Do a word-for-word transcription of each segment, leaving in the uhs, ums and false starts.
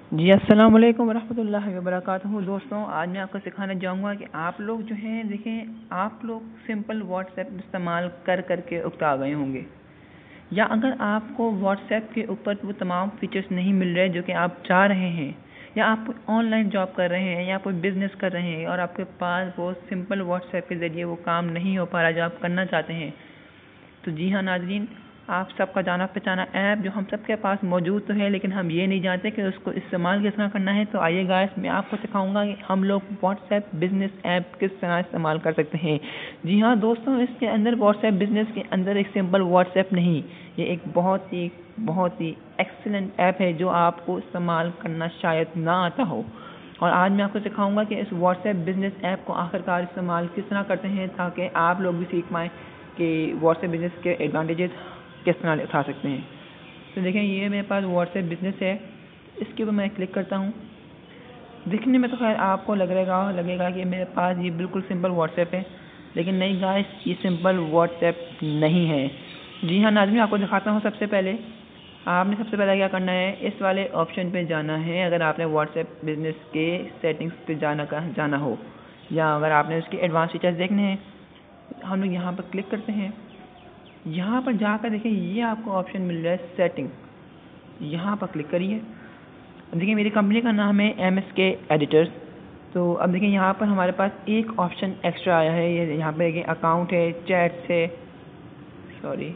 जी अस्सलाम वालेकुम वरहमतुल्लाहि वबरकातुहू। दोस्तों, आज मैं आपको सिखाना चाहूँगा कि आप लोग जो हैं देखें, आप लोग सिंपल व्हाट्सएप इस्तेमाल कर करके उकता गए होंगे, या अगर आपको व्हाट्सएप के ऊपर वो तमाम फीचर्स नहीं मिल रहे जो कि आप चाह रहे हैं, या आप ऑनलाइन जॉब कर रहे हैं या कोई बिज़नेस कर रहे हैं और आपके पास वो सिंपल व्हाट्सएप के ज़रिए वो काम नहीं हो पा रहा जो आप करना चाहते हैं, तो जी हाँ नाज़रीन, आप सबका जाना पहचाना ऐप जो हम सबके पास मौजूद तो है, लेकिन हम ये नहीं जानते कि उसको इस्तेमाल किस तरह करना है। तो आइए गाइस, मैं आपको सिखाऊंगा कि हम लोग व्हाट्सएप बिज़नेस ऐप किस तरह इस्तेमाल कर सकते हैं। जी हाँ दोस्तों, इसके अंदर व्हाट्सएप बिज़नेस के अंदर एक सिंपल व्हाट्सएप नहीं, ये एक बहुत ही बहुत ही एक्सीलेंट ऐप है जो आपको इस्तेमाल करना शायद ना आता हो। और आज मैं आपको सिखाऊंगा कि इस व्हाट्सएप बिज़नेस ऐप को आखिरकार इस्तेमाल किस तरह करते हैं, ताकि आप लोग भी सीख पाएँ कि व्हाट्सएप बिज़नेस के एडवांटेजेस किस तरह उठा सकते हैं। तो देखें, ये मेरे पास व्हाट्सएप बिज़नेस है, इसके ऊपर मैं क्लिक करता हूँ। दिखने में तो खैर आपको लगेगा लगेगा कि मेरे पास ये बिल्कुल सिंपल व्हाट्सएप है, लेकिन नहीं गाइस, ये सिंपल व्हाट्सएप नहीं है। जी हाँ नाज़रीन, आपको दिखाता हूँ। सबसे पहले आपने सबसे पहले क्या करना है, इस वाले ऑप्शन पे जाना है। अगर आपने व्हाट्सएप बिज़नेस के सेटिंग्स पे जाना का जाना हो, या अगर आपने उसके एडवांस फीचर्स देखने हैं, हम लोग यहाँ पर क्लिक करते हैं। यहाँ पर जाकर देखिए, ये आपको ऑप्शन मिल रहा है सेटिंग, यहाँ पर क्लिक करिए। देखिए, मेरी कंपनी का नाम है एम एस के एडिटर्स। तो अब देखिए, यहाँ पर हमारे पास एक ऑप्शन एक्स्ट्रा आया है। ये यहाँ पर देखिए, अकाउंट है, चैट्स है, सॉरी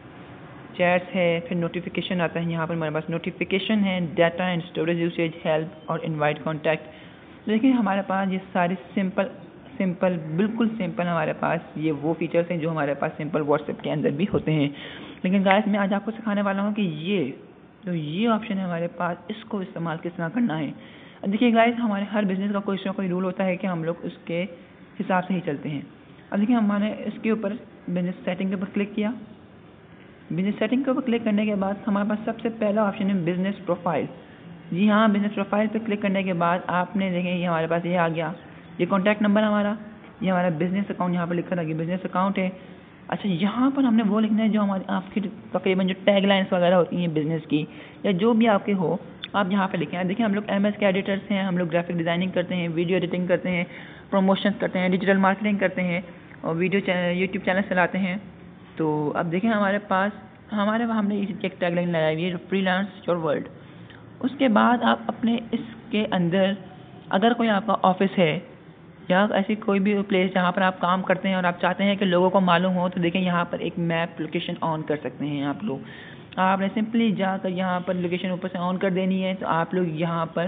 चैट्स है, फिर नोटिफिकेशन आता है। यहाँ पर हमारे पास नोटिफिकेशन है, data and storage usage, help और इनवाइट कॉन्टैक्ट। देखिए, हमारे पास ये सारे सिंपल सिंपल बिल्कुल सिंपल हमारे पास ये वो फीचर्स हैं जो हमारे पास सिंपल व्हाट्सएप के अंदर भी होते हैं। लेकिन गाइस, मैं आज आपको सिखाने वाला हूँ कि ये जो ये ऑप्शन है हमारे पास, इसको इस्तेमाल किस तरह करना है। देखिए गाइस, हमारे हर बिज़नेस का कोई ना कोई रूल होता है कि हम लोग उसके हिसाब से ही चलते हैं। अब देखिए, हमने इसके ऊपर बिज़नेस सेटिंग के ऊपर क्लिक किया। बिज़नेस सेटिंग के ऊपर क्लिक करने के बाद हमारे पास सबसे पहला ऑप्शन है बिज़नेस प्रोफाइल। जी हाँ, बिज़नेस प्रोफाइल पे क्लिक करने के बाद आपने देखें, ये हमारे पास ये आ गया, ये कॉन्टैक्ट नंबर हमारा, ये हमारा बिज़नेस अकाउंट यहाँ पर लिखा था कि बिज़नेस अकाउंट है। अच्छा, यहाँ पर हमने वो लिखना है जो हमारी आपकी तकरीबन जो टैग लाइन्स वगैरह होती हैं बिज़नेस की, या जो भी आपके हो, आप यहाँ पे लिखें। देखिए, हम लोग एम एस के एडिटर्स हैं, हम लोग ग्राफिक डिज़ाइनिंग करते हैं, वीडियो एडिटिंग करते हैं, प्रमोशन करते हैं, डिजिटल मार्केटिंग करते हैं और वीडियो यूट्यूब चैनल चलाते हैं। तो अब देखें, हमारे पास हमारे वहाँ हमने एक टैग लाइन लगाई हुई है, फ्रीलांस योर वर्ल्ड। उसके बाद आप अपने इसके अंदर अगर कोई आपका ऑफिस है या ऐसी कोई भी प्लेस जहाँ पर आप काम करते हैं और आप चाहते हैं कि लोगों को मालूम हो, तो देखें, यहाँ पर एक मैप लोकेशन ऑन कर सकते हैं आप लोग। आपने सिंपली जाकर यहाँ पर लोकेशन ऊपर से ऑन कर देनी है, तो आप लोग यहाँ पर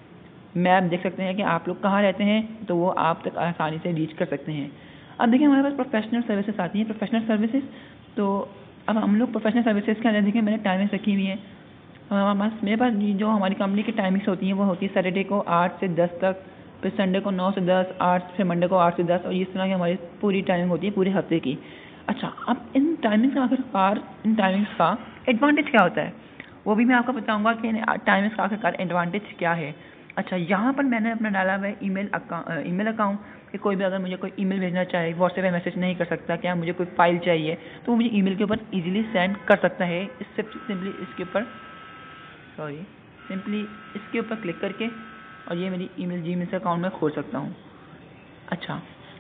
मैप देख सकते हैं कि आप लोग कहाँ रहते हैं, तो वो आप तक आसानी से रीच कर सकते हैं। अब देखिए, हमारे पास प्रोफेशनल सर्विसेज आती हैं। प्रोफेशनल सर्विसेज, तो अब हम लोग प्रोफेशनल सर्विसेज के अंदर देखिए, मैंने टाइमिंग रखी हुई है। हमारे पास मेरे पास जो हमारी कंपनी की टाइमिंग्स होती हैं वो होती है सैटरडे को आठ से दस तक, फिर संडे को नौ से दस, आठ फिर मंडे को आठ से दस, और इस तरह की हमारी पूरी टाइमिंग होती है पूरे हफ्ते की। अच्छा, अब इन टाइमिंग्स का आखिरकार इन टाइमिंग्स का एडवांटेज क्या होता है, वो भी मैं आपको बताऊंगा कि टाइमिंग्स का आखिरकार एडवांटेज क्या है। अच्छा, यहाँ पर मैंने अपना डाला हुआ है ईमेल अकाउंट ईमेल अकाउंट कि कोई भी अगर मुझे कोई ईमेल भेजना चाहे, व्हाट्सएप पे मैसेज नहीं कर सकता, क्या मुझे कोई फाइल चाहिए, तो वो मुझे ईमेल के ऊपर इजीली सेंड कर सकता है। इससे सिंपली इसके ऊपर सॉरी सिंपली इसके ऊपर क्लिक करके, और ये मेरी ईमेल जीमेल से अकाउंट में खोल सकता हूँ। अच्छा,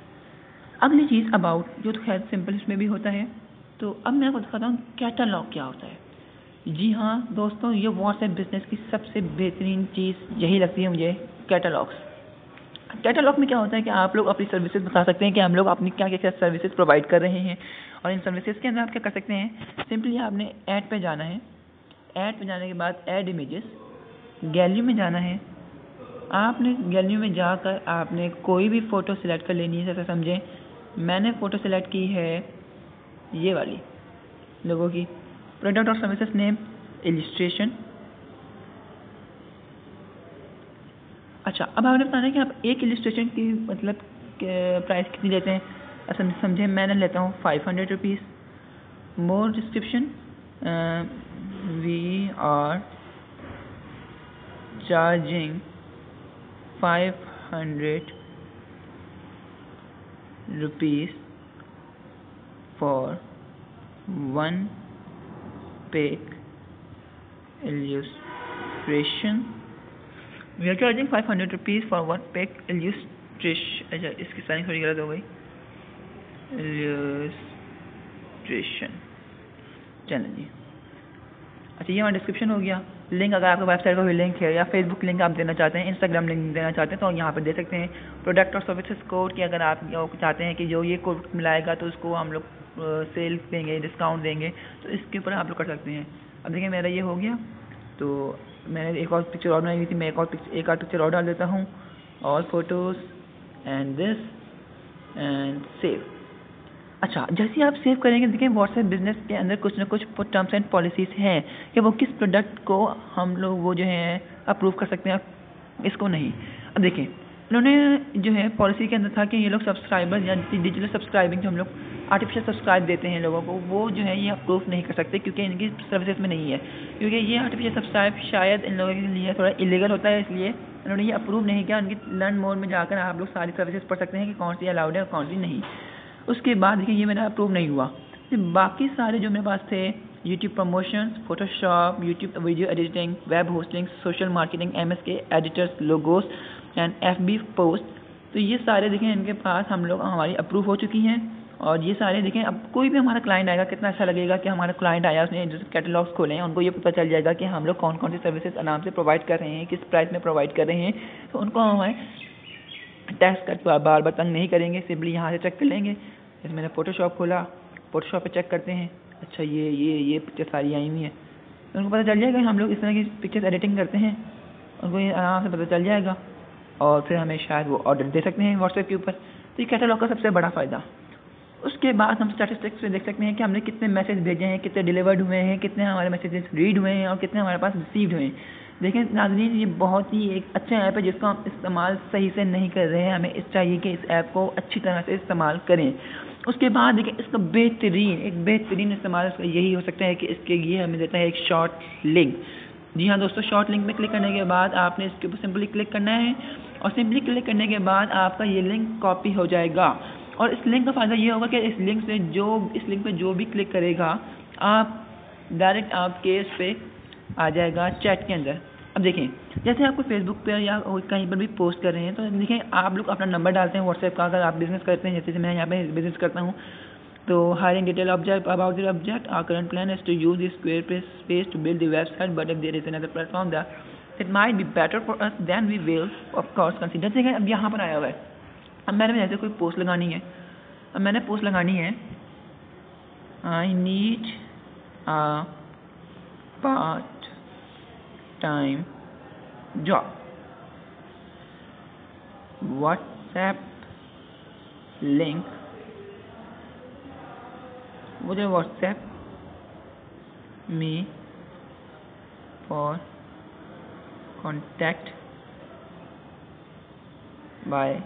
अगली चीज़ अबाउट, जो तो खैर सिंपल इसमें भी होता है। तो अब मैं आपको दिखाता हूँ कैटलॉग क्या होता है। जी हाँ दोस्तों, ये व्हाट्सएप बिज़नेस की सबसे बेहतरीन चीज़ यही लगती है मुझे, कैटलॉग्स। कैटलॉग में क्या होता है कि आप लोग अपनी सर्विसेज बता सकते हैं कि हम लोग अपनी क्या क्या सर्विसेज प्रोवाइड कर रहे हैं, और इन सर्विसेज के अंदर आप क्या कर सकते हैं, सिंपली आपने ऐड पे जाना है। ऐड पे जाने के बाद ऐड इमेजेस, गैलरी में जाना है। आपने गैलरी में जाकर आपने कोई भी फ़ोटो सिलेक्ट कर लेनी है। जैसे समझें, मैंने फ़ोटो सिलेक्ट की है ये वाली लोगों की, प्रोडक्ट और सर्विसेज नेम, इलिस्ट्रेशन। अच्छा, अब आपने बताना है कि आप एक इलिस्ट्रेशन की मतलब प्राइस कितनी लेते हैं। अच्छा समझे, मैंने लेता हूँ five hundred rupees. More description, we are charging five hundred rupees for one pick illustration we are charging five hundred rupees for one pack illustration. अच्छा, इसकी स्पेलिंग थोड़ी गलत हो गई, इल्यूस्ट्रेशन। चलो जी, अच्छा ये हमारा डिस्क्रिप्शन हो गया। लिंक अगर आपके वेबसाइट का भी लिंक है या फेसबुक लिंक आप देना चाहते हैं, इंस्टाग्राम लिंक देना चाहते हैं तो यहाँ पर दे सकते हैं। प्रोडक्ट और सर्विसेज कोड की अगर आप चाहते हैं कि जो ये कोड मिलाएगा तो उसको हम लोग सेल देंगे, डिस्काउंट देंगे, तो इसके ऊपर आप लोग कर सकते हैं। अब देखिए मेरा ये हो गया, तो मैंने एक और पिक्चर और बनाई हुई थी, मैं एक और पिक्चर एक और पिक्चर और डाल देता हूँ, all photos and this and save. अच्छा, जैसे आप सेव करेंगे देखिए व्हाट्सएप बिजनेस के अंदर कुछ ना कुछ टर्म्स एंड पॉलिसीज़ हैं कि वो किस प्रोडक्ट को हम लोग वो जो है अप्रूव कर सकते हैं, इसको नहीं। अब देखिए इन्होंने जो है पॉलिसी के अंदर था कि ये लोग सब्सक्राइबर या डिजिटल सब्सक्राइबिंग जो हम लोग आर्टिफिशियल सब्सक्राइब देते हैं लोगों को, वो जो है ये अप्रूव नहीं कर सकते क्योंकि इनकी सर्विसेज में नहीं है, क्योंकि ये आर्टिफिशियल सब्सक्राइब शायद इन लोगों के लिए थोड़ा इलीगल होता है, इसलिए इन्होंने ये अप्रूव नहीं किया। उनकी लर्न मोड में जाकर आप लोग सारी सर्विसेज पढ़ सकते हैं कि कौन सी अलाउड है और कौन सी नहीं। उसके बाद देखिए ये मेरा अप्रूव नहीं हुआ। बाकी सारे जो मेरे पास थे, YouTube promotions, Photoshop, YouTube video editing, web hosting, social marketing, MSK editors, logos and FB post, तो ये सारे देखें इनके पास हम लोग हमारी अप्रूव हो चुकी हैं। और ये सारे देखें, अब कोई भी हमारा क्लाइंट आएगा कितना अच्छा लगेगा कि हमारा क्लाइंट आया, उसने जो कैटलॉग्स खोले हैं उनको ये पता चल जाएगा कि हम लोग कौन कौन सी सर्विसेज आराम से प्रोवाइड कर रहे हैं, किस प्राइस में प्रोवाइड कर रहे हैं, तो उनको हमारे टैक्स का बार बार तंग नहीं करेंगे, सिंपली यहाँ से चेक कर लेंगे। जैसे मैंने फोटोशॉप खोला, फोटोशॉप पे चेक करते हैं, अच्छा ये ये ये पिक्चर सारी आई हुई हैं, तो उनको पता चल जाएगा हम लोग इस तरह की पिक्चर्स एडिटिंग करते हैं, उनको ये आराम से पता चल जाएगा और फिर हमें शायद वो ऑर्डर दे सकते हैं व्हाट्सएप के ऊपर। तो ये कैटलॉग का सबसे बड़ा फ़ायदा। उसके बाद हम स्टैटिस्टिक्स में देख सकते हैं कि हमने कितने मैसेज भेजे हैं, कितने डिलीवर्ड हुए हैं, कितने हमारे मैसेजेस रीड हुए हैं और कितने हमारे पास रिसीव्ड हुए हैं। देखें नाज़रीन, ये बहुत ही एक अच्छा ऐप है जिसको हम इस्तेमाल सही से नहीं कर रहे हैं, हमें इस चाहिए कि इस ऐप को अच्छी तरह से इस्तेमाल करें। उसके बाद देखिए इसका बेहतरीन एक बेहतरीन इस्तेमाल इसका यही हो सकता है कि इसके लिए हमें देता है एक शॉर्ट लिंक। जी हाँ दोस्तों, शॉर्ट लिंक में क्लिक करने के बाद आपने इसके ऊपर सिंपली क्लिक करना है और सिंपली क्लिक करने के बाद आपका ये लिंक कॉपी हो जाएगा। और इस लिंक का फ़ायदा ये होगा कि इस लिंक से जो इस लिंक पे जो भी क्लिक करेगा आप डायरेक्ट आपके इस पे आ जाएगा चैट के अंदर। अब देखें, जैसे आपको फेसबुक पे या कहीं पर भी पोस्ट कर रहे हैं, तो देखें आप लोग अपना नंबर डालते हैं व्हाट्सएप का, अगर आप बिज़नेस करते हैं, जैसे मैं यहाँ पे बिज़नेस करता हूँ, तो hiring detail object about the object our current plan is to use this square space to build the website, but if there is another platform that it might be better for us then we will of course consider. देखें अब यहाँ पर आया हुआ है, अब मैंने जैसे कोई पोस्ट लगानी है, अब मैंने पोस्ट लगानी है, I need a part time job, WhatsApp link, मुझे WhatsApp me for contact by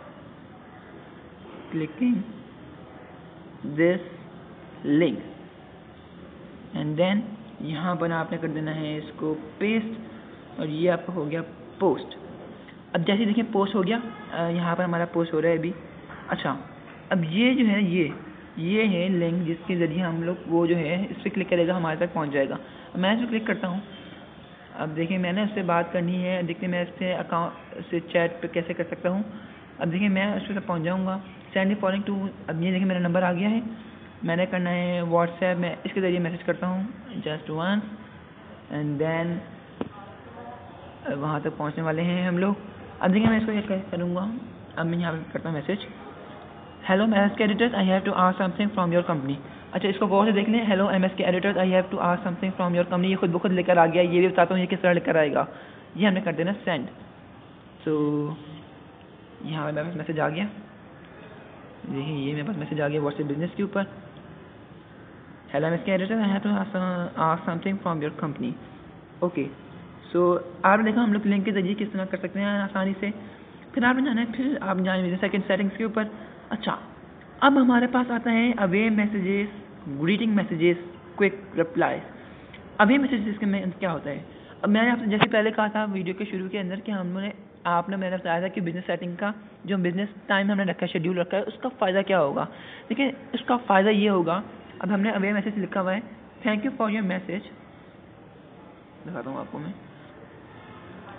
clicking this link and then यहाँ पर आपने कर देना है इसको पेस्ट और ये आपका हो गया पोस्ट। अब जैसे देखिए पोस्ट हो गया, यहाँ पर हमारा पोस्ट हो रहा है अभी। अच्छा, अब ये जो है ये ये है लिंक जिसके ज़रिए हम लोग वो जो है इस पर क्लिक करेगा हमारे तक पहुँच जाएगा। मैं इस पर क्लिक करता हूँ। अब देखिए मैंने उससे बात करनी है, देखिए मैं इससे अकाउंट से चैट पे कैसे कर सकता हूँ। अब देखिए मैं उस पर पहुँच जाऊँगा, सेंड फॉलोइंग टू, अब ये देखिए मेरा नंबर आ गया है, मैंने करना है व्हाट्सएप में इसके ज़रिए मैसेज करता हूँ जस्ट वंस एंड देन वहाँ तक पहुँचने वाले हैं हम लोग। अब देखिए मैं इसको क्या करूँगा, अब मैं यहाँ पर करता हूँ message, hello M S K editors I have to ask something from your company. अच्छा इसको गौर से देख लें, hello M S K editors I have to ask something from your company, ये खुद ब खुद लेकर आ गया। ये भी बताता हूँ ये किस तरह लेकर आएगा, ये हमने कर देना सेंड। तो यहाँ पर मेरे पास मैसेज आ गया, देखिए ये मेरे पास मैसेज आ गया व्हाट्सएप बिजनेस के ऊपर, hello M S K editors I have to ask something from your company. Okay, so आपने देखा हम लोग लिंक के जरिए किस तरह कर सकते हैं आसानी से। फिर आपने जाना है, फिर आप जाएंगे सेकंड सेटिंग्स के ऊपर। अच्छा, अब हमारे पास आता है away messages, greeting messages, quick reply. Away messages के में क्या होता है, अब मैंने आपसे जैसे पहले कहा था वीडियो के शुरू के अंदर कि हमने आपने मैंने बताया था कि बिजनेस सेटिंग का जो बिजनेस टाइम हमने रखा है, शेड्यूल रखा है, उसका फ़ायदा क्या होगा। देखिए उसका फ़ायदा ये होगा, अब हमने अवे मैसेज लिखा हुआ है, thank you for your message, दिखाता हूँ आपको मैं,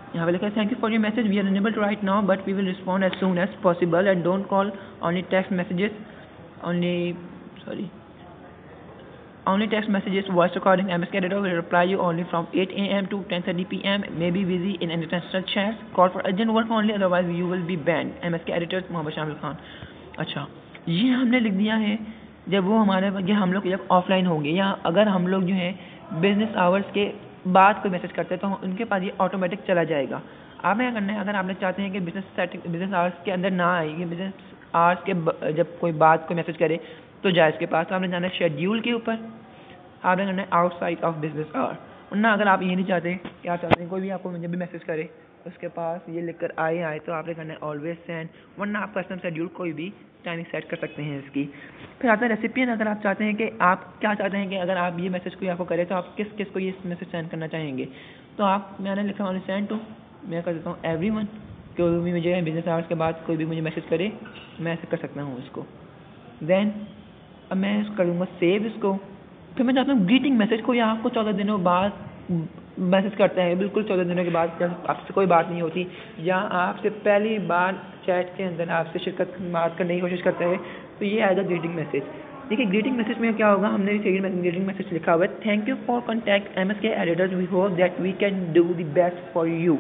यहाँ पे लिखा है thank you for your message, we are unable to right now but we will respond as soon as possible and don't call, only text messages, only sorry only text messages, voice recording. M S K editor will reply you only from eight a m to ten thirty p m May be busy in international chats. Call for urgent work only, otherwise you will be banned. M S K editor Mohammad Shamil Khan. अच्छा, ये हमने लिख दिया है जब वो हमारे ये हम लोग जब ऑफलाइन होंगे, या अगर हम लोग जो है बिजनेस आवर्स के बाद कोई मैसेज करते हैं तो उनके पास ये ऑटोमेटिक चला जाएगा। आपने क्या करना है, अगर आप लोग चाहते हैं कि बिजनेस सेटिंग बिजनेस आवर्स के अंदर ना आए, बिजनेस आवर्स के जब कोई बात कोई मैसेज करे तो जाए इसके पास, तो आपने जाना है शेड्यूल के ऊपर, आपने करना है आउटसाइड ऑफ बिजनेस आवर। वरना अगर आप ये नहीं चाहते कि आप चाहते हैं कोई भी आपको जब भी मैसेज करे उसके पास ये लिखकर आए आए तो आपने करना है ऑलवेज सेंड, वरना आप कस्टम शेड्यूल कोई भी टाइमिंग सेट कर सकते हैं इसकी। फिर आता है रेसिपिएंट, अगर आप चाहते हैं कि आप क्या चाहते हैं कि अगर आप ये मैसेज कोई आपको करे तो आप किस किस को ये मैसेज सेंड करना चाहेंगे, तो आप मैंने लिखा ऑनली सेंड टू, मैं कर देता हूँ एवरी वन, कोई भी मुझे बिजनेस आवर्स के बाद कोई भी मुझे मैसेज करे मैं ऐसे कर सकता हूँ इसको। देन अब मैं करूँगा सेव इसको। फिर मैं चाहता हूँ ग्रीटिंग मैसेज कोई आपको चौदह दिनों बाद मैसेज करता है, बिल्कुल चौदह दिनों के बाद जब आपसे कोई बात नहीं होती या आपसे पहली बार चैट के अंदर आपसे शिरकत बात करने की कोशिश करता है, तो ये आएगा ग्रीटिंग मैसेज। देखिए ग्रीटिंग मैसेज में क्या होगा, हमने ग्रीटिंग मैसेज लिखा हुआ है thank you for contact M S K editors, we hope that we can do the best for you.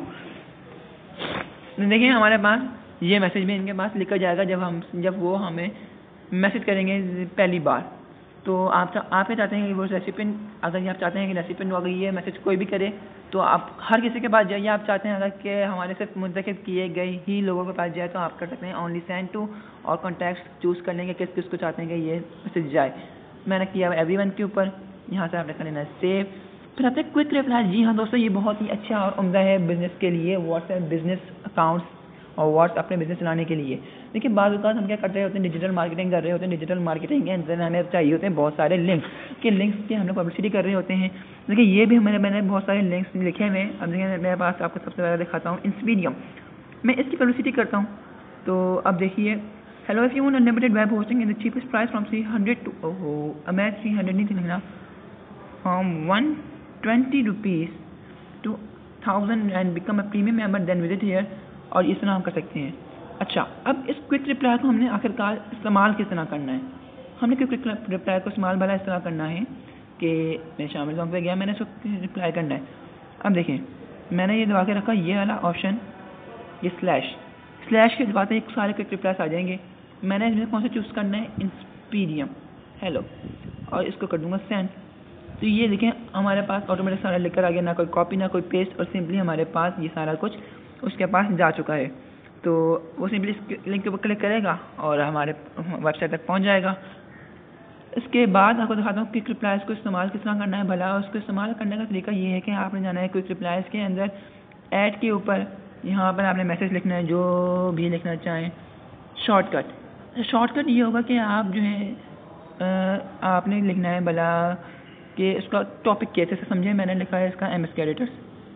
देखिए हमारे पास ये मैसेज भी इनके पास लिखा जाएगा जब हम जब वो हमें मैसेज करेंगे पहली बार। तो आप आप क्या चाहते हैं कि वो रेसिपिएंट, अगर आप चाहते हैं कि रेसिपिएंट अगर ये मैसेज कोई भी करे तो आप हर किसी के पास जाइए, आप चाहते हैं अगर कि हमारे से मुंतखब किए गए ही लोगों के पास जाए तो आप कर सकते हैं ओनली सेंड टू, और कॉन्टैक्ट चूज़ कर लेंगे किस किस को चाहते हैं कि ये मैसेज जाए। मैंने किया एवरीवन के ऊपर, यहाँ से आपने कर लेना है सेव। फिर आते हैं क्विक रिप्लाई। जी हाँ दोस्तों, ये बहुत ही अच्छा और उम्दा है बिजनेस के लिए, व्हाट्सएप बिजनेस अकाउंट्स और व्हाट्स अपने बिजनेस चलाने के लिए। देखिए बाद में हम क्या कर रहे होते हैं, डिजिटल मार्केटिंग कर रहे होते हैं, डिजिटल मार्केटिंग के अंदर हमें चाहिए होते हैं बहुत सारे लिंक्स के लिंक्स की हम लोग पब्लिसिटी कर रहे होते हैं। देखिए ये भी हमारे मैंने बहुत सारे लिंक्स लिखे हुए हैं। अब देखिए मेरे पास आपको सबसे पहले दिखाता हूँ इंस्पीडियम, मैं इसकी पब्लिसिटी करता हूँ। तो अब देखिए hello if you want unlimited web hosting in the cheapest price from three hundred to ओहो अब मैं थ्री हंड्रेड नहीं लिखना, from one twenty rupees to thousand and become a premium member then visit here, और इस तरह हम कर सकते हैं। अच्छा, अब इस क्विक रिप्लाई को हमने आखिरकार इस्तेमाल किस तरह करना है, हमने क्विक रिप्लाई को इस्तेमाल भला इस तरह करना है कि मैं शामिल सॉन्ग पे गया, मैंने इसको रिप्लाई करना है। अब देखें मैंने ये दबा के रखा ये वाला ऑप्शन, ये स्लैश स्लैश के दबाते एक सारे क्विक रिप्लाईस आ जाएंगे। मैंने इसमें कौन सा चूज़ करना है, इंस्पीडियम हेलो, और इसको कर दूँगा सेंड। तो ये देखें हमारे पास ऑटोमेटिक सारा लिखकर आ गया, ना कोई कॉपी ना कोई पेस्ट, और सिंपली हमारे पास ये सारा कुछ उसके पास जा चुका है। तो वो सिंपली इस लिंक के ऊपर क्लिक करेगा और हमारे वेबसाइट तक पहुंच जाएगा। इसके बाद आपको दिखाता हूँ क्विक रिप्लाईस को इस्तेमाल किस तरह करना है। भला उसको इस्तेमाल करने का तरीका ये है कि आपने जाना है क्विक रिप्लाईस के अंदर ऐड के ऊपर, यहाँ पर आपने मैसेज लिखना है जो भी लिखना चाहें। शॉर्टकट शॉर्टकट ये होगा कि आप जो है आ, आपने लिखना है भला कि इसका टॉपिक कैसे से समझे, मैंने लिखा है इसका एम एस के एडिटर्स,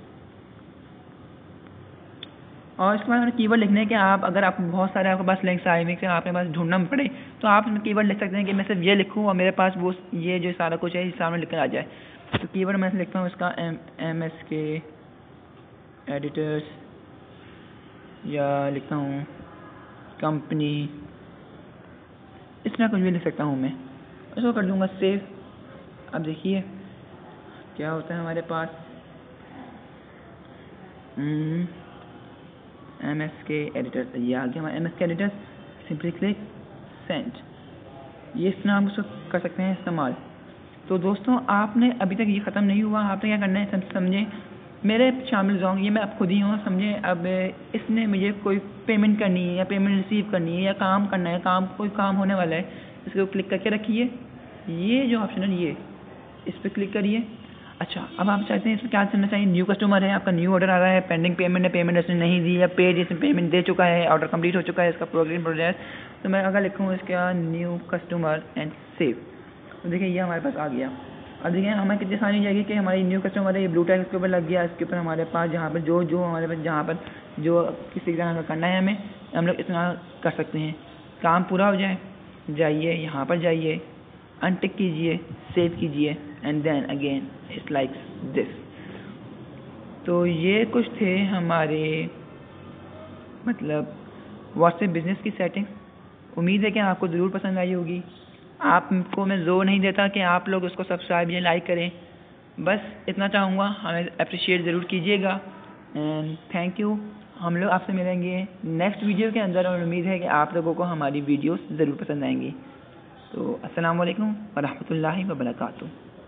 और इसके बाद कीवर्ड लिखने हैं कि आप अगर आप बहुत सारे आपके पास लिंक्स आए हुए आपके पास ढूंढना पड़े तो आप कीवर्ड लिख सकते हैं कि मैं सिर्फ ये लिखूँ और मेरे पास वो ये जो सारा कुछ है इस सामने लिखकर आ जाए। तो कीवर्ड मैं लिखता हूँ इसका M M S K editors, या लिखता हूँ कंपनी, इस तरह कुछ भी लिख सकता हूँ मैं। इसको कर दूँगा सेव। अब देखिए क्या होता है हमारे पास, एम एस के एडिटर्स, ये आ गया हमारा M S K editors. Simply click send, ये इस तरह हम उसको कर सकते हैं इस्तेमाल। तो दोस्तों आपने अभी तक ये ख़त्म नहीं हुआ, आपने क्या करना है समझे, मेरे शामिल जाऊँगी ये मैं आप खुद ही हूँ समझे। अब इसने मुझे कोई पेमेंट करनी है या पेमेंट रिसीव करनी है या काम करना है, काम कोई काम होने वाला है, इसको क्लिक करके रखिए, ये जो ऑप्शन है ये इस पर क्लिक करिए। अच्छा, अब आप चाहते हैं इसमें क्या करना चाहिए, न्यू कस्टमर है, आपका न्यू ऑर्डर आ रहा है, पेंडिंग पेमेंट है, पेमेंट इसने नहीं दी या पेड इसने पेमेंट दे चुका है, ऑर्डर कंप्लीट हो चुका है, इसका प्रोग्रेस प्रोजेस। तो मैं अगर लिखूँ इसका न्यू कस्टमर एंड सेव, तो देखिए ये हमारे पास आ गया। अब देखिए हमें कितनी आसानी हो जाएगी कि हमारी न्यू कस्टमर है, ये ब्लू टैग इसके ऊपर लग गया, इसके ऊपर हमारे पास जहाँ पर जो जो हमारे पास जहाँ पर जो किसी तरह का करना है हमें, हम लोग इतना कर सकते हैं। काम पूरा हो जाए, जाइए यहाँ पर जाइए, अनटिक कीजिए, सेव कीजिए, and then again it's like this. तो ये कुछ थे हमारे मतलब व्हाट्सएप बिज़नेस की सेटिंग। उम्मीद है कि आपको ज़रूर पसंद आई होगी। आपको मैं ज़ोर नहीं देता कि आप लोग उसको सब्सक्राइब या लाइक करें, बस इतना चाहूँगा, हमें अप्रिशिएट ज़रूर कीजिएगा। And thank you. हम लोग आपसे मिलेंगे नेक्स्ट वीडियो के अंदर और उम्मीद है कि आप लोगों को हमारी वीडियोस ज़रूर पसंद आएंगी। तो अस्सलाम वालेकुम व रहमतुल्लाहि व बरकातुहू।